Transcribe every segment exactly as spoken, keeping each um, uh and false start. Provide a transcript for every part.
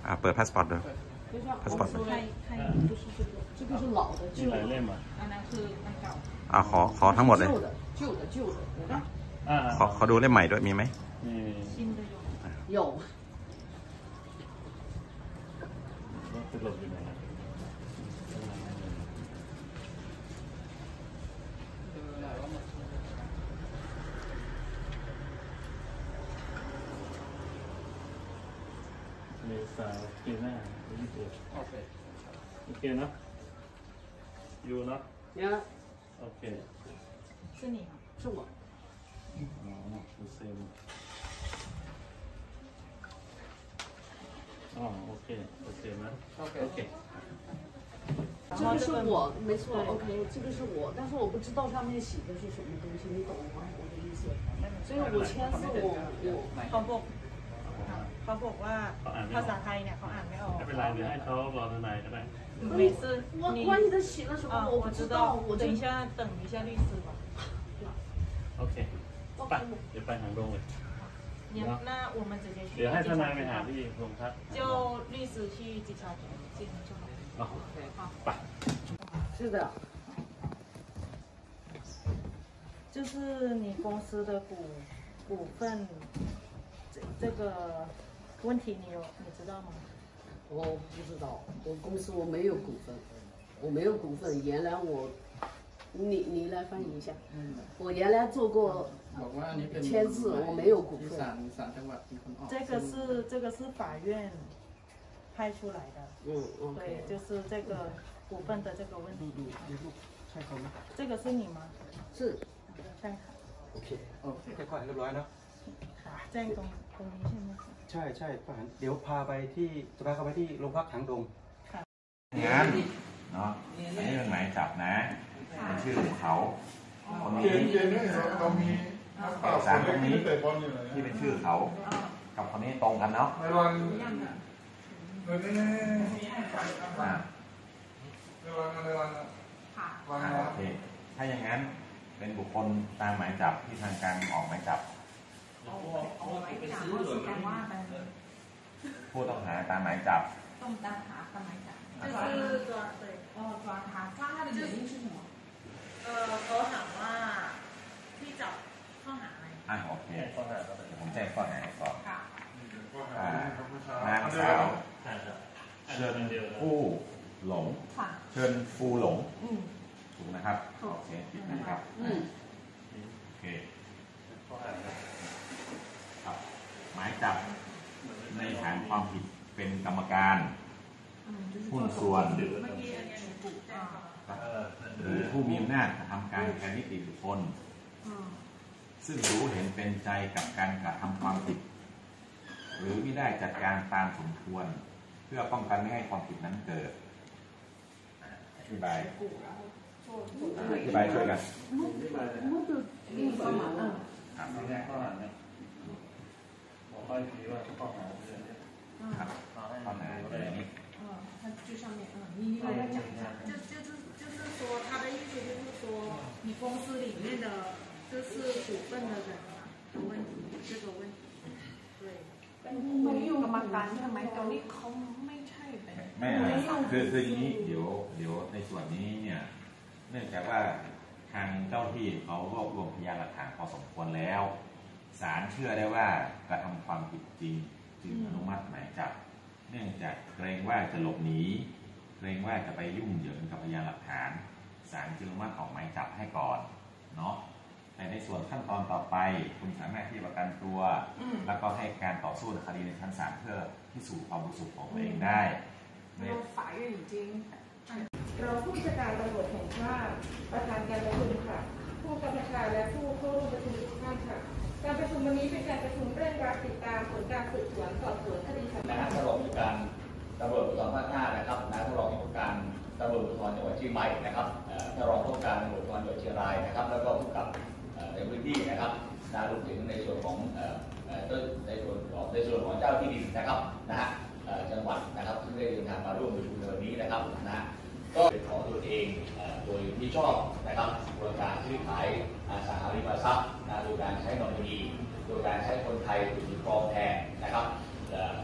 อ่าเปิดพาสปอร์ตดูพาสปอร์ต这个是老的旧的อันนั้นคืออันเก่าอ่าขอขอทั้งหมดเลย旧的旧的ขอขอดูเล่มใหม่ด้วยมีไหม有เมษาปีหน้ายี่สิบโอเคโอเคเนาะอยู่เนาะโอเค是你吗是我อ๋อเซมอ๋อโอเคโอเคไหมโอเคโอเค这个是我，没错 ，OK， 这个是我，但是我不知道上面写的是什么东西，你懂吗？我的意思，所以我签字我我เขาบอกเขาบอกว่าภาษาไทยเนี่ยเขาอ่านไม่ออกไม่เป็นไรเดี๋ยวให้เขารอทนายก็ได้每次我关于他写了什么我不知道，我等一下等一下律师吧โอเคไปเดี๋ยวไปหางดงเลย那我们直接去เดี๋ยวให้ทนายไปหาที่โรงพัก就律师去警察局见就好好ไป是的就是你公司的股股份这这个问题你有你知道吗我不知道我公司我没有股份我没有股份原来我你你来翻译一下我原来做过签字我没有股份这个是这个是法院拍出来的嗯对就是这个股份的这个问题这个是你吗是ใช่ค่ะโอเคโอเคค่อยๆเรียบร้อยเนาะแจ้งตรงตรงนี้ใช่ไหมใช่ใช่ทหารเดี๋ยวพาไปที่จะพาเขาไปที่โรงพักหางดงงานเนาะอันนี้เป็นหมายจับนะเป็นชื่อของเขาคนนี้เอกสารตรงนี้ที่เป็นชื่อเขากับคนนี้ตรงกันเนาะโอเคถ้าอย่างนั้นเป็นบุคคลตามหมายจับที่ทางการออกหมายจับผู้ต้องหาตามหมายจับต้องตามหาตามหมายจับ就是抓对哦抓他抓他的原因是什么เออเขาถามว่าที่จับข้อหาอะไรอ่ะโอเคผมแจ้งข้อหาก่อนค่ะนางสาวเชิญผู้หลงเชิญฟูหลงถูกนะครับโอเคผิดนะครับโอเคครับหมายจับในฐานความผิดเป็นกรรมการหุ้นส่วนหรือผู้มีอำนาจกระทำการแทนนิติบุคคลซึ่งรู้เห็นเป็นใจกับการกระทำความผิดหรือไม่ได้จัดการตามสมควรเพื่อป้องกันไม่ให้ความผิดนั้นเกิดอธิบายอธิบายช่วยกันครับไม่ได้ข้อหาเนี่ยบอกค่อยทีว่าข้อหาเรื่องนี้ครับข้อหาเรื่องนี้它最上面，嗯，你你来讲一下，就就是就是说，他的意思就是说，你公司里面的就是股份的人的问题，这个问题，对。ไม่อยู่กรรมการทำไมตอนนี้เขาไม่ใช่เป็นไม่คือคืออย่างนี้เดี๋ยวเดี๋ยวในส่วนนี้เนี่ยเนื่องจากว่าทางเจ้าที่เขารวบรวมพยานหลักฐานพอสมควรแล้วศาลเชื่อได้ว่ากระทำความผิดจริงจึงอนุมัติหมายจับเนื่องจากเกรงว่าจะหลบหนีเกรงว่าจะไปยุ่งเหยิงกับพยานหลักฐานศาลจึงอนุมัติออกหมายจับให้ก่อนเนาะแต่ในส่วนขั้นตอนต่อไปคุณสามารถที่จะประกันตัวแล้วก็ให้การต่อสู้ในคดีในชั้นศาลเพื่อพิสูจน์ความบริสุทธิ์ของตัวเองได้ฝ่ายจริงเราผู้จัดการตำรวจแห่งชาติประธานการประชุมค่ะผู้กำกับการและผู้เข้าร่วมประชุมทุกท่านค่ะการประชุมวันนี้เป็นการประชุมเร่งรัดติดตามผลการสืบสวนสอบสวนคดีนะฮะท่านรองผู้การตำรวจภูธรภาคห้านะครับนะท่านรองผู้การตำรวจภูธรจังหวัดเชียงใหม่นะครับท่านรองผู้การตำรวจภูธรจังหวัดเชียงรายนะครับแล้วก็ผู้กับในพื้นที่นะครับนะรวมถึงในส่วนของในส่วนของในส่วนของเจ้าที่ดินนะครับนะฮะจังหวัดนะครับที่ได้เดินทางมาร่วมประชุมในวันนี้นะครับนะก็เป็นของตัวเองโดยมิชอบนะครับบริการซื้อขายอสังหาริมทรัพย์โดยการใช้นอมินีโดยการใช้คนไทยถือครองแทนนะครับโดยการ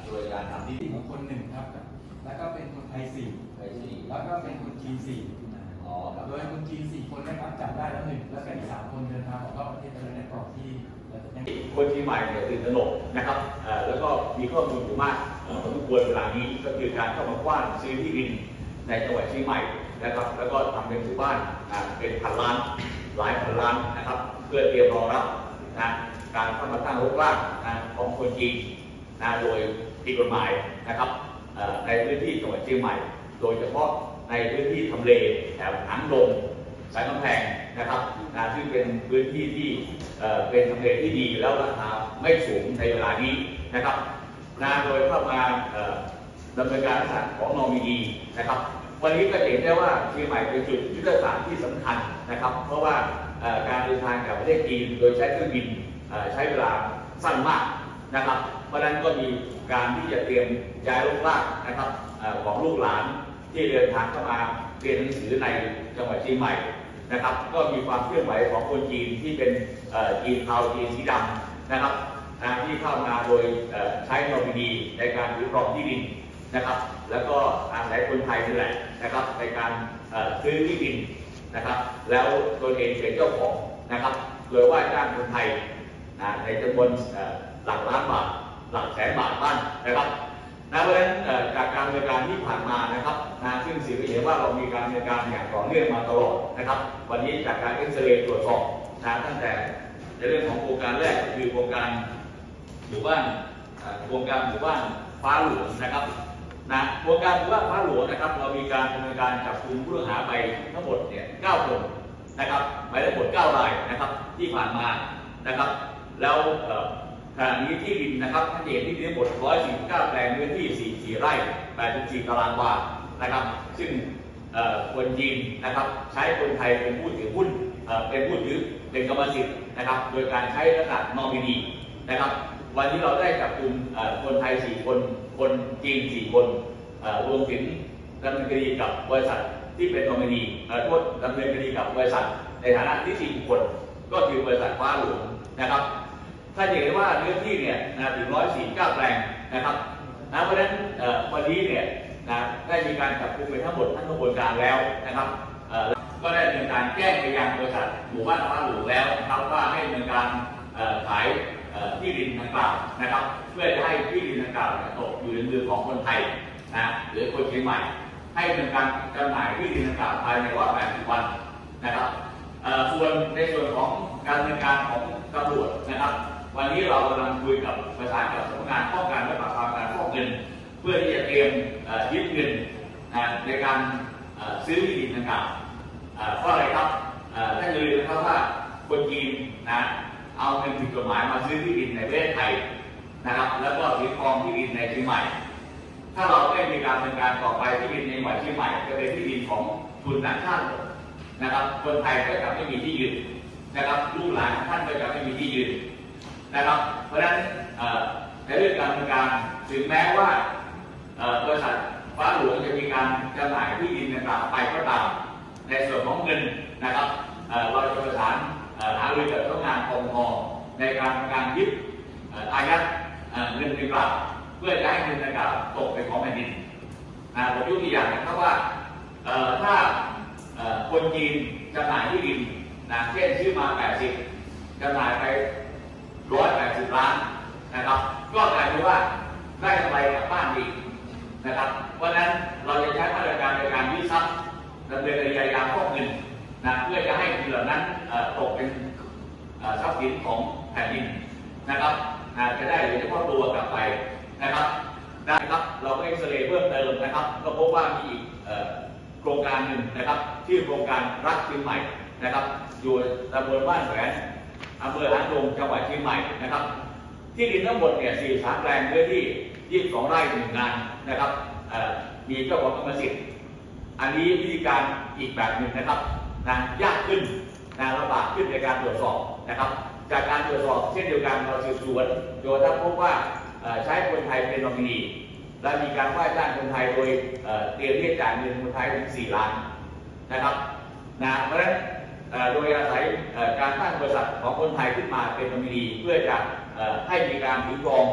ทำที่ของคนหนึ่งครับแล้วก็เป็นคนไทยสี่ไทยสี่แล้วก็เป็นคนจีนสี่อ๋อโดยคนจีนสี่คนนะครับจับได้แล้วหนึ่งแล้วก็อีกสามคนเดินทางออกนอกประเทศไปในกรอบที่คนที่ใหม่เนี่ยตื่นตระหนกนะครับแล้วก็มีข้อมูลอยู่มากพอสมควรเวลานี้ก็คือการเข้ามากว้านซื้อที่ดินในจังหวัดเชียงใหม่นะครับแล้วก็ทำเป็นซื้อบ้านเป็นพันล้านหลายพันล้านนะครับเพื่อเตรียมรองรับนะการเข้ามาตั้งรกรากนะของคนจีนนะโดยผิดกฎหมายนะครับในพื้นที่จังหวัดเชียงใหม่โดยเฉพาะในพื้นที่ทำเลแถบหางดงสายกำแพงนะครับนะซึ่งเป็นพื้นที่ที่เป็นทำเลที่ดีแล้วราคาไม่สูงในเวลานี้นะครับนะโดยเข้ามาดำเนินการลักษณะของนอมินีนะครับวันนี้ก็เห็นได้ว่าเชียงใหม่เป็นจุดยุทธศาสตร์ที่สำคัญนะครับเพราะว่าการเดินทางจากประเทศจีนโดยใช้เครื่องบินใช้เวลาสั้นมากนะครับเพราะนั้นก็มีการที่จะเตรียมย้ายลูกหลานนะครับของลูกหลานที่เดินทางเข้ามาเรียนหนังสือในจังหวัดเชียงใหม่นะครับก็มีความเคลื่อนไหวของคนจีนที่เป็นจีนเทาจีนสีดำนะครับที่เข้ามาโดยใช้นอมินีในการถือครองที่ดินนะครับแล้วก็อาศัยคนไทยนี่แหละนะครับในการซื้อที่ดินนะครับแล้วตัวเองเป็นเจ้าของนะครับโดยว่าจ้างคนไทยในจำนวนหลักล้านบาทหลักแสนบาทบ้างนะครับนะเพราะฉะนั้นจากการดำเนินการที่ผ่านมานะครับนะซึ่งสื่อเห็นว่าเรามีการดำเนินการอย่างต่อเนื่องมาตลอดนะครับวันนี้จากการเอ็กซเรย์ตรวจสอบนะตั้งแต่ในเรื่องของโครงการแรกก็คือโครงการหมู่บ้านโครงการหมู่บ้านฟ้าหลวงนะครับนะโครงการหมู่บ้านฟ้าหลวงนะครับเรามีการดำเนินการจับกุมผู้ต้องหาไปทั้งหมดเนี่ยเก้าคนนะครับไปทั้งหมดเก้ารายนะครับที่ผ่านมานะครับแล้วขณะนี้ที่ดินนะครับท่านเห็นที่ดินทั้งหมดหนึ่งร้อยสี่สิบเก้าแปลงเนื้อที่สี่สิบสี่ไร่แปดสิบสี่ตารางวานะครับซึ่งคนจีนนะครับใช้คนไทยเป็นผู้ถือหุ้นเป็นผู้ถือเป็นกรรมสิทธิ์นะครับโดยการใช้ลักษณะนอมินีนะครับวันนี้เราได้จับกลุ่มคนไทยสี่คนคนจีนสี่คนรวมถึงดำเนินคดีกับบริษัทที่เป็นนอมินีโทษดำเนินคดีกับบริษัทในฐานะที่สี่บุคคลก็คือบริษัทฟ้าหลวงนะครับถ้าเห็นว่าเนื้อที่เนี่ยนะถึงร้อยสี่เก้าแปลงนะครับนะเพราะฉะนั้นวันนี้เนี่ยนะได้มีการจับกุมไปทั้งหมดทั้งกระบวนการแล้วนะครับก็ได้ดำเนินการแจ้งไปยังบริษัทหมู่บ้านฟ้าหลวงแล้วนะครับว่าให้ดำเนินการขายที่ดินดังกล่าวนะครับเพื่อจะให้ที่ดินดังกล่าวตกอยู่ในมือของคนไทยนะหรือคนเชียงใหม่ให้ดำเนินการจำหน่ายที่ดินดังกล่าวภายในรอบแปดสิบวันนะครับส่วนในส่วนของการดำเนินการของตำรวจนะครับวันนี้เรากำลังคุยกับประสานกับสำนักงานป้องกันและปราบปรามการฟอกเงินเพื่อที่จะเตรียมยึดเงินในการซื้อที่ดินดังกล่าวเพราะอะไรครับท่านลืมนะครับว่าคนจีนนะเอาเงินผิดกฎหมายมาซื้อที่ดินในประเทศไทยนะครับแล้วก็ถือครองที่ดินในเชียงใหม่ถ้าเราไม่มีการดำเนินการต่อไปที่ดินในจังหวัดเชียงใหม่จะเป็นที่ดินของทุนต่างชาตินะครับคนไทยก็จะไม่มีที่ยืนนะครับลูกหลานท่านก็จะไม่มีที่ยืนนะครับเพราะฉะนั้นในเรื่องการดำเนินการถึงแม้ว่าบริษัทฟ้าหลวงจะมีการจำหน่ายที่ดินต่างๆไปก็ตามในส่วนของเงินนะครับเราจะประสานหารือกับสำนักงานปปงในการการยึดอายัดเงินดังกล่าวเพื่อจะให้เงินดังกล่าวตกเป็นของแผ่นดินผมยกตัวอย่างนะครับว่าถ้าคนจีนจำหน่ายที่ดินนะเช่นซื้อมาแปดสิบจำหน่ายไปร้อยแปดสิบล้านนะครับก็กลายเป็นว่าได้กำไรกลับบ้านอีกนะครับเพราะนั้นเราจะใช้มาตรการในการยึดทรัพย์ดำเนินคดีอาญาฟอกเงินนะเพื่อจะให้เงินเหล่านั้นตกเป็นทรัพย์สินของแผ่นดินนะครับจะได้เหลือเฉพาะตัวกลับไปนะครับได้ครับเราก็เอ็กซเรย์เพิ่มเติมนะครับก็พบว่ามีอีกโครงการหนึ่งนะครับชื่อโครงการรักเชียงใหม่นะครับอยู่ตำบลบ้านแหวนอำเภอหางดงจังหวัดเชียงใหม่นะครับที่ดินทั้งหมดเนี่ยสี่สิบสามแปลงเนื้อที่ยี่สิบสองไร่หนึ่งงานนะครับมีเจ้าของกรรมสิทธิ์อันนี้วิธีการอีกแบบหนึ่งนะครับนะยากขึ้นนะลำบากขึ้นในการตรวจสอบนะครับจากการตรวจสอบเช่นเดียวกันเราสืบสวนโดยถ้าพบว่าใช้คนไทยเป็นนอมินีและมีการว่าจ้างคนไทยโดยเตรียมที่จะจ่ายเงินคนไทยถึงสี่ล้านนะครับนะเพราะฉะนั้นโดยอาศัยการตั้งบริษัทของคนไทยขึ้นมาเป็นนอมินีเพื่อจะให้มีการถือครอง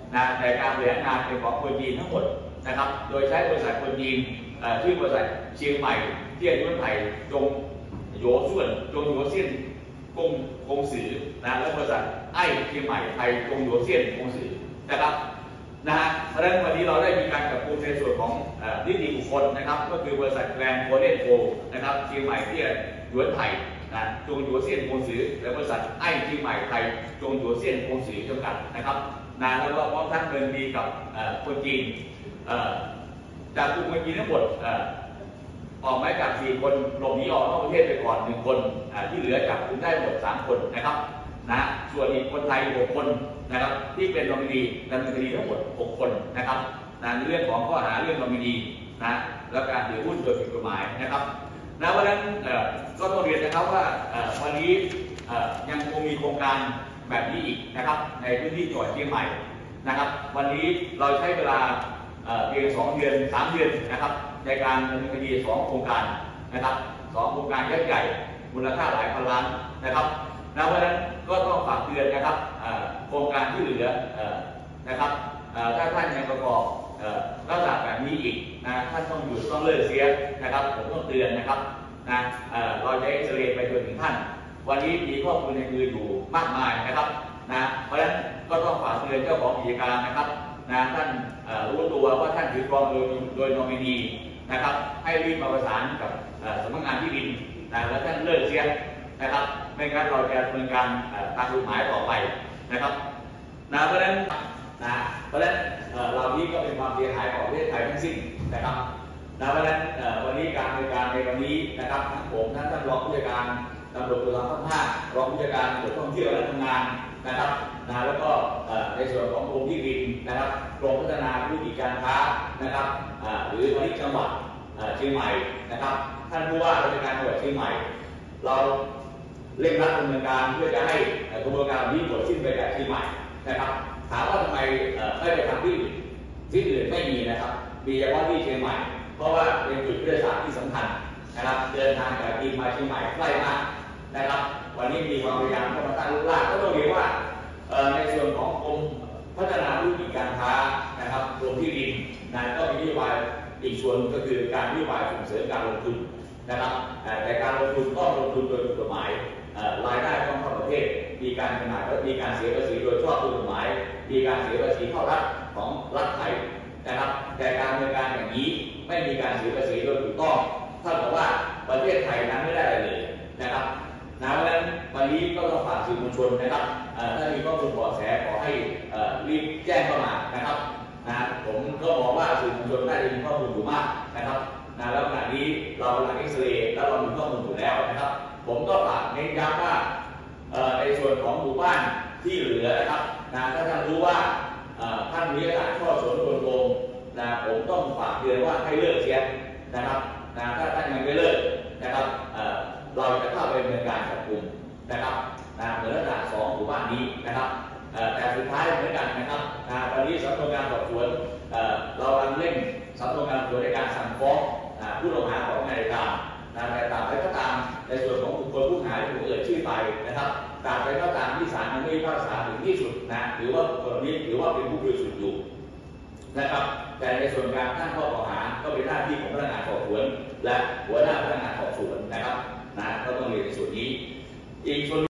นะแต่การบริหารงานเป็นของคนจีนทั้งหมดนะครับโดยใช้บริษัทคนจีนชื่อบริษัทเชียงใหม่เตี้ยนยุ้นไผ่จงโยส่วนจงโยเซียนกงกงสือนะและบริษัทไอ้เชียงใหม่ไทยจงโยเซียนกงสือนะครับนะฮะเพราะฉะนั้นวันนี้เราได้มีการจับกุมในส่วนของนิติบุคคลนะครับก็คือบริษัทแกรนด์โคเดนโกนะครับเชียงใหม่เตี้ยหยวนไผ่นะจงโยเซียนกงสือและบริษัทไอ้เชียงใหม่ไทยจงโยเซียนกงสือจำกัดนะครับนะแล้วก็พร้อมทั้งเงินดีกับคนจีนจากกลุ่มคนจีนทั้งหมดออกหมายจับสี่คนหลบหนีออกนอกประเทศไปก่อนหนึ่งคนที่เหลือจับกุมได้หมดสามคนนะครับนะส่วนอีกคนไทยหกคนนะครับที่เป็นนอมินีดำเนินคดีทั้งหมดหกคนนะครับนะเรื่องของข้อหาเรื่องนอมินีนะและการถือหุ้นโดยผิดกฎหมายนะครับนะเพราะฉะนั้นก็ต้องเรียนนะครับว่าวันนี้ยังคงมีโครงการแบบนี้อีกนะครับในพื้นที่จังหวัดเชียงใหม่นะครับวันนี้เราใช้เวลาเพียงสองเดือนสามเดือนนะครับในการดำเนินคดีสองโครงการนะครับสองโครงการใหญ่ๆมูลค่าหลายพันล้านนะครับนะเพราะฉะนั้นก็ต้องฝากเตือนนะครับโครงการที่เหลือนะครับถ้าท่านยังประกอบลักษณะแบบนี้อีกนะท่านต้องหยุดต้องเลิกเสียนะครับผมต้องเตือนนะครับนะเราจะเอ็กซเรย์ไปจนถึงท่านวันนี้มีข้อมูลในมืออยู่มากมายนะครับนะเพราะฉะนั้นก็ต้องฝากเตือนเจ้าของกิจการนะครับนะท่านรู้ตัวว่าท่านถือครองโดยโดยนอมินีนะครับให้รีบมาประสานกับสำนักงานที่ดินนะแล้วท่านเลิกเสียนะครับไม่งั้นเราจะดำเนินการตามกฎหมายต่อไปนะครับนะเพราะฉะนั้นนะเพราะฉะนั้นเหล่านี้ก็เป็นความเสียหายของประเทศไทยทั้งสิ้นนะครับนะเพราะฉะนั้นวันนี้การดำเนินการในวันนี้นะครับทั้งผมทั้งท่านรองผู้จัดการตำรวจภูธรภาคห้ารองผู้จัดการตำรวจท่องเที่ยวและทำงานนะครับนะแล้วก็ในส่วนของกรมที่ดินนะครับกรมพัฒนาธุรกิจการค้านะครับหรือพาณิชย์จังหวัดเชียงใหม่นะครับท่านผู้ว่าราชการจังหวัดเชียงใหม่เราเร่งรัดดำเนินการเพื่อจะให้กระบวนการนี้หมดสิ้นไปจากเชียงใหม่นะครับถามว่าทำไมไม่ไปทำที่อื่นที่อื่นไม่มีนะครับมีเฉพาะที่เชียงใหม่เพราะว่าเป็นจุดยุทธศาสตร์ที่สำคัญนะครับเดินทางจากจีนมาเชียงใหม่ใกล้มากนะครับวันนี้มีความพยายามเข้ามาตั้งรูปร่างก็ต้องเรียกว่าในส่วนของกรมพัฒนาธุรกิจการค้านะครับกรมที่ดินนั้นก็มีนโยบายอีกส่วนก็คือการนโยบายส่งเสริมการลงทุนนะครับแต่การลงทุนต้องลงทุนโดยถูกกฎหมายรายได้ต้องเข้าประเทศมีการขนาดและมีการเสียภาษีโดยชอบด้วยกฎหมายมีการเสียภาษีเข้ารัฐของรัฐไทยนะครับแต่การดำเนินการอย่างนี้ไม่มีการเสียภาษีโดยถูกต้องเท่ากับว่าประเทศไทยนั้นไม่ได้อะไรเลยนะครับนะเพราะฉะนั้นวันนี้ก็ต้องฝากสื่อมวลชนนะครับถ้ามีข้อมูลเบาะแสขอให้รีบแจ้งเข้ามานะครับนะผมก็มองว่าสื่อมวลชนได้มีข้อมูลอยู่มากนะครับนะแล้วขณะนี้เรากำลังเอ็กซเรย์แล้วเรามีข้อมูลอยู่แล้วนะครับผมก็ฝากเน้นย้ำว่าในส่วนของหมู่บ้านที่เหลือนะครับนะถ้าท่านรู้ว่าท่านมีการช่อฉนโกงโกงนะผมต้องฝากเตือนว่าให้เลิกเสียนะครับนะถ้าท่านยังไม่เลิกนะครับเราจะเข้าไปดำเนินการจับกุมนะครับนะเหมือนลักษณะสองหมู่บ้านนี้นะครับแต่สุดท้ายเหมือนกันนะครับตอนนี้สำนวนการสอบสวนเรากำลังเร่งสำนวนการสอบสวนในการสั่งฟ้องผู้ต้องหาของนายการแต่ตามไปก็ตามในส่วนของบุคคลผู้หาที่ผมเอ่ยชื่อไปนะครับตามไปก็ตามที่ศาลนั้นไม่พิพากษาถึงที่สุดนะหรือว่าบุคคลนี้ถือว่าเป็นผู้บริสุทธิ์อยู่นะครับแต่ในส่วนการตั้งข้อกล่าวหาก็เป็นหน้าที่ของพนักงานสอบสวนและหัวหน้าพนักงานสอบสวนนะครับนะก็ต้องเรียนในส่วนนี้อีกส่วน